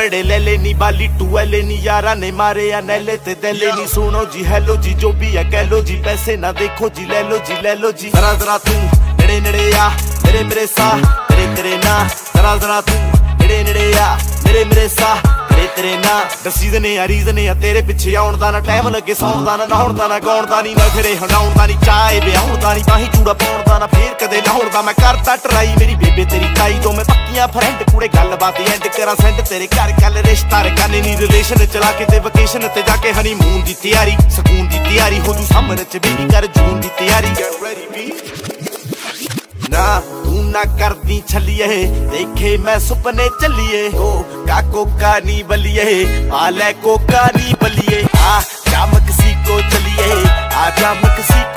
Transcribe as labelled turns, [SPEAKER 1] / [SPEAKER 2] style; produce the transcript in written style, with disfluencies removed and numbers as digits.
[SPEAKER 1] बड़े ले लेनी बाली टूएले नी यारा ने मारे या नैले ते दले नी सुनो जी हेलो जी जो भी है कह लो जी पैसे ना देखो जी ले लो जी जरा जरा तू नेड़े नेड़े आ मेरे मेरे सा तेरे तेरे ना जरा जरा तू नेड़े नेड़े आ मेरे मेरे सा तेरे तेरे ना दसी दने आ रीजने आ तेरे पिछे आउण दा ना टाइम लगे सौण दा ना नहाउण दा ना गाउण दा नी नखरे हंडाउण दा नी चाहे ब्याहुण दा नी बाही चूड़ा पाउण दा ना फेर कदे नहाउण दा मैं करदा ट्राई मेरी बेबे तेरी ताई दो मैं पक्कियां फ्रेंड कूड़े गल बात एंड करा सेंड तेरे घर कल रिश्ता रखाने नी रिलेशन चला के ते वेकेशन ते जाके हनीमून दी तैयारी सकून दी तैयारी हो तू सामने च बेबी कर जून दी तैयारी गेट रेडी बी ना तू ना कर दी छलिए देखे मैं सुपने चलिए ओ काको का नी बलिए आले को का नी बलिए आ जा मक्सी को चलिए आ जा मक्सी